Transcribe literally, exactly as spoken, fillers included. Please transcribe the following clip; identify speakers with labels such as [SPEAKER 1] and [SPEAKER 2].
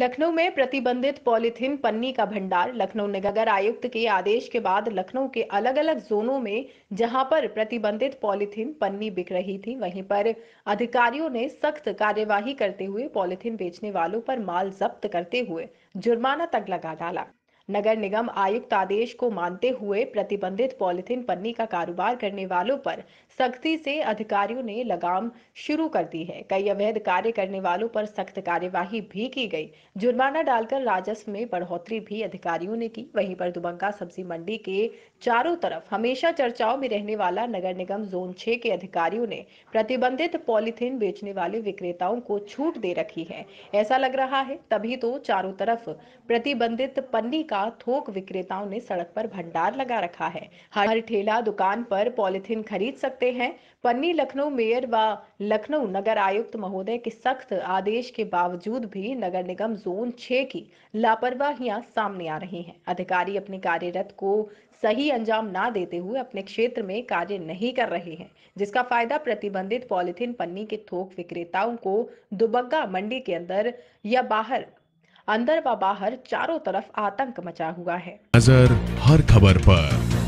[SPEAKER 1] लखनऊ में प्रतिबंधित पॉलीथीन पन्नी का भंडार। लखनऊ नगर आयुक्त के आदेश के बाद लखनऊ के अलग अलग जोनों में जहां पर प्रतिबंधित पॉलीथीन पन्नी बिक रही थी, वहीं पर अधिकारियों ने सख्त कार्यवाही करते हुए पॉलीथीन बेचने वालों पर माल जब्त करते हुए जुर्माना तक लगा डाला। नगर निगम आयुक्त आदेश को मानते हुए प्रतिबंधित पॉलीथीन पन्नी का कारोबार करने वालों पर सख्ती से अधिकारियों ने लगाम शुरू कर दी है। कई अवैध कार्य करने वालों पर सख्त कार्यवाही भी की गई। जुर्माना डालकर राजस्व में बढ़ोतरी भी अधिकारियों ने की। वहीं पर दुबग्गा सब्जी मंडी के चारों तरफ हमेशा चर्चाओं में रहने वाला नगर निगम जोन छह के अधिकारियों ने प्रतिबंधित पॉलीथीन बेचने वाले विक्रेताओं को छूट दे रखी है। ऐसा लग रहा है तभी तो चारों तरफ प्रतिबंधित पन्नी का थोक विक्रेताओं ने सड़क पर भंडार लगा रखा है। हर ठेला दुकान पर पॉलीथीन खरीद सकते हैं। पन्नी लखनऊ मेयर व लखनऊ नगर आयुक्त महोदय के सख्त आदेश के बावजूद भी नगर निगम जोन छह की लापरवाहियां सामने आ रही हैं। अधिकारी अपने कार्यरत को सही अंजाम ना देते हुए अपने क्षेत्र में कार्य नहीं कर रहे हैं, जिसका फायदा प्रतिबंधित पॉलीथीन पन्नी के थोक विक्रेताओं को दुबग्गा मंडी के अंदर या बाहर अंदर व बाहर चारों तरफ आतंक मचा हुआ है।
[SPEAKER 2] नजर हर खबर पर।